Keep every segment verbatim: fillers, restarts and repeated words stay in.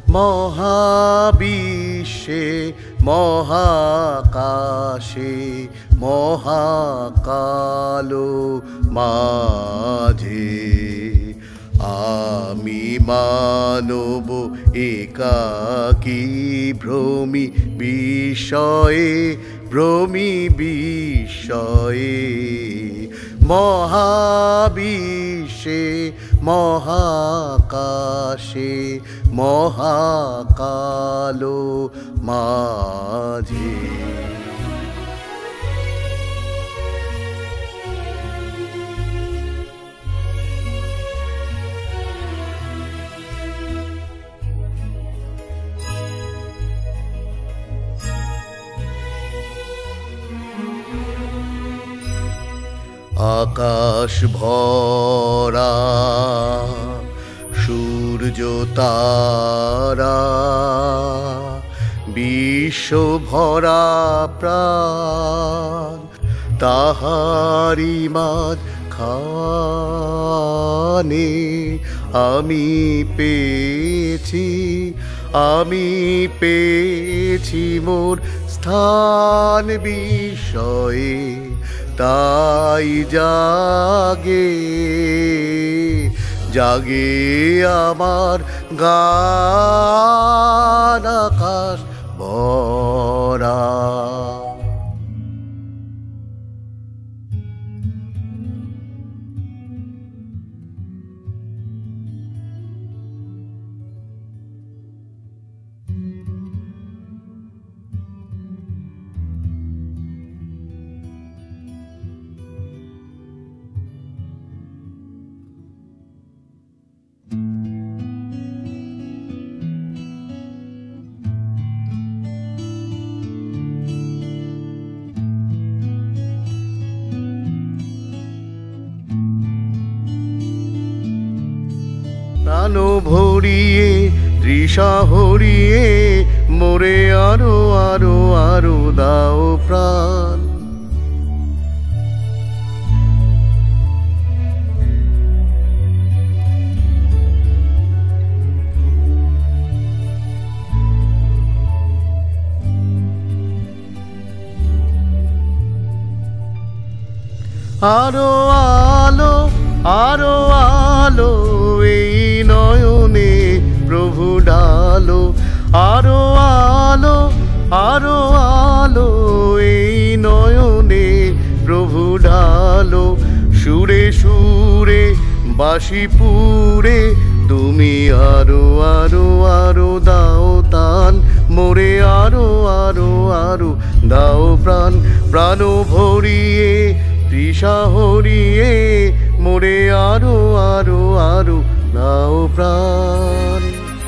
মহাবিশ্বে মহাকাশে মহাকালো মাঝে আমি মানব একাকী ভ্রমি বিষয়ে ভ্রমি বিষয়ে মহাবিশ্বে মহাকাশে মহাকালো মাঝে আকাশ ভরা সূর্য তারা বিশ্ব ভরা প্রাণ তাহারি মাঝ খানে আমি পেয়েছি আমি পেয়েছি মোর স্থান বিষয়ে তাই জাগে জাগে আমার গান আকাশ ভরা প্রাণ ভরিয়ে তৃষা হরিয়ে মোরে আরো আরো আরো দাও প্রাণ আরো আলো আরো আলো এই নয়নে প্রভু ডালো আরো আলো আরো আলো এই নয়নে প্রভু ডালো সুরে সুরে বাঁশি পুরে তুমি আরো আরো আরো দাও তান মোরে আরো আরো আরো দাও প্রাণ প্রাণ ভরিয়ে তৃষা হরিয়ে মোরে আরো আরো আরো দাও প্রাণ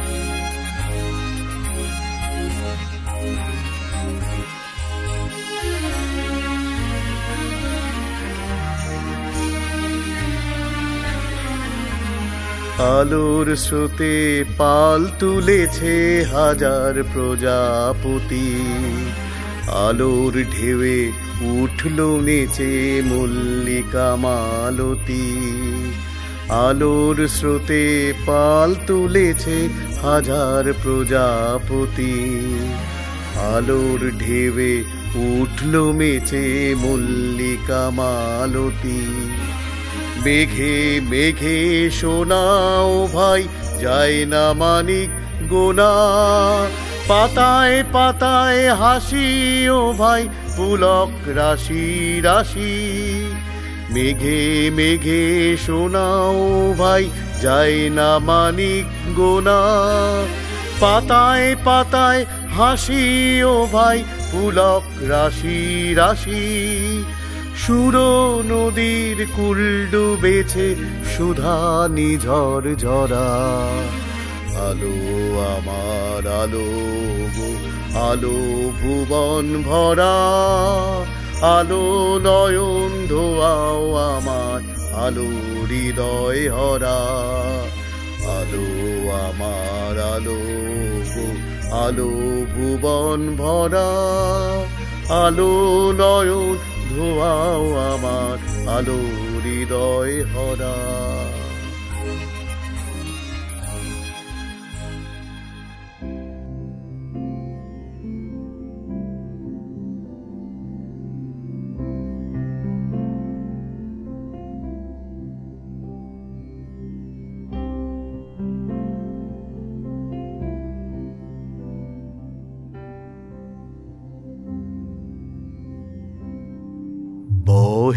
আলোর স্রোতে পাল তুলেছে হাজার প্রজাপতি আলোর ঢেউয়ে উঠল নেচে মল্লিকা মালতী আলোর স্রোতে পাল তুলেছে হাজার প্রজাপতি আলোর ঢেউয়ে উঠল মেচে মল্লিকা মালতী মেঘে মেঘে শোনাও ভাই যায় না মানিক গোনা পাতায় পাতায় হাসি ও ভাই পুলক রাশি রাশি মেঘে মেঘে শোনাও ভাই যায় না মানিক গোনা পাতায় পাতায় হাসি ও ভাই পুলক রাশি রাশি সুর নদীর কুল ডুবেছে সুধা নিঝর ঝরা আলো আমার আলো আলো ভুবন ভরা আলো নয়ন ধোয়াও আমার আলো হৃদয় হরা আলো আমার আলো আলো ভুবন ভরা আলো নয়ন ধোয়াও আমার আলো হৃদয় হরা।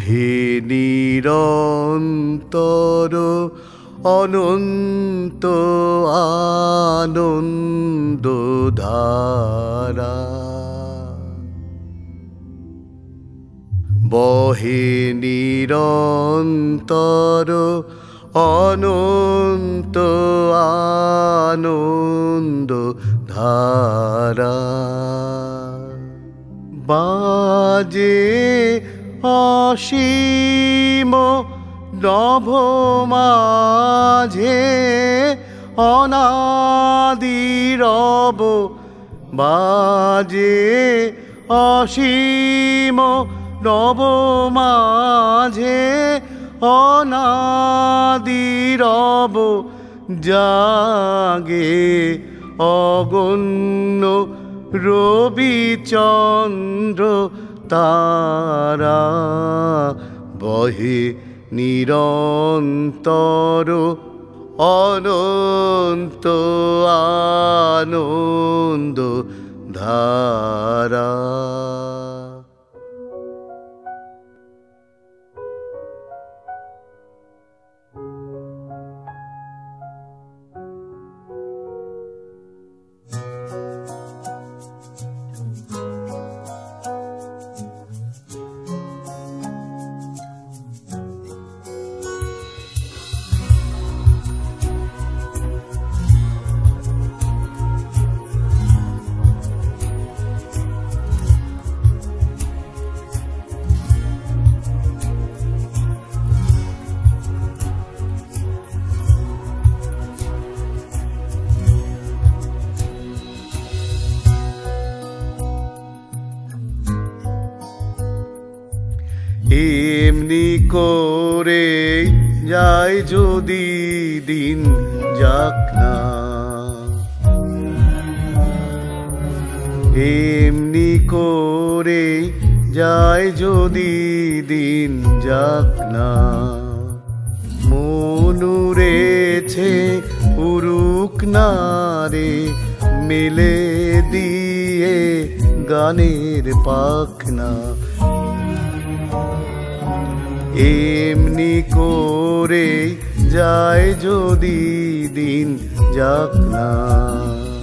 বহে নিরন্তর অনন্ত আনন্দ ধারা, বহে নিরন্তর অনন্ত আনন্দ ধারা। বাজে অসীম নভ মাঝে অনাদিরব, বাজে অসীম নব মাঝে অনাদিরব, জাগে অগণ্য রবি চন্দ্র তারা, বহে নিরন্তর অনন্ত আনন্দ ধারা। এমনি করে যায় যদি দিন যাক না, এমনি করে যায় যদি দিন যাক না, মনুরেছে উরুক না রে মেলে দিয়ে গানের পাখনা, এমনি করে যায় যদি দিন যাক না।